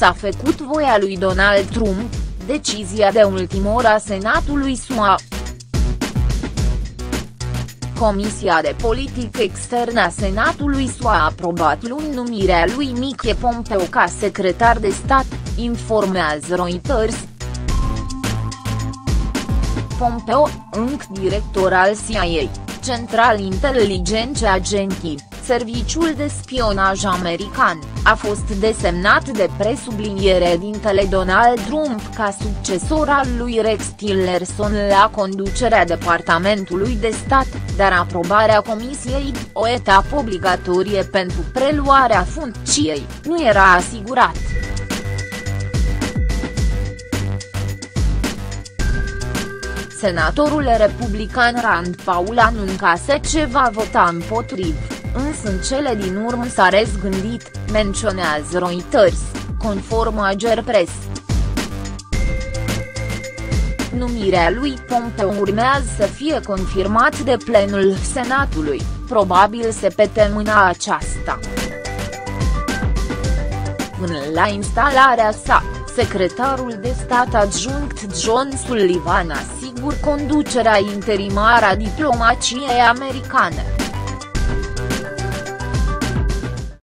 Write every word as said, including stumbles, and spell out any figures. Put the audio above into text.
s-a făcut voia lui Donald Trump, decizia de ultimă oră a Senatului S U A. Comisia de Politică Externă a Senatului S U A a aprobat luni numirea lui Mike Pompeo ca secretar de stat, informează Reuters. Pompeo, încă director al C I A, Central Intelligence Agency, serviciul de spionaj american, a fost desemnat de presubliniere-dintele Donald Trump ca succesor al lui Rex Tillerson la conducerea Departamentului de Stat, dar aprobarea Comisiei, o etapă obligatorie pentru preluarea funcției, nu era asigurat. Senatorul republican Rand Paul anunțase ce va vota împotrivă, însă în cele din urmă s-a răzgândit, menționează Reuters, conform Ager Press. Numirea lui Pompeo urmează să fie confirmat de plenul Senatului, probabil săptămâna aceasta. Până la instalarea sa, secretarul de stat adjunct John Sullivan asigură conducerea interimară a diplomației americane.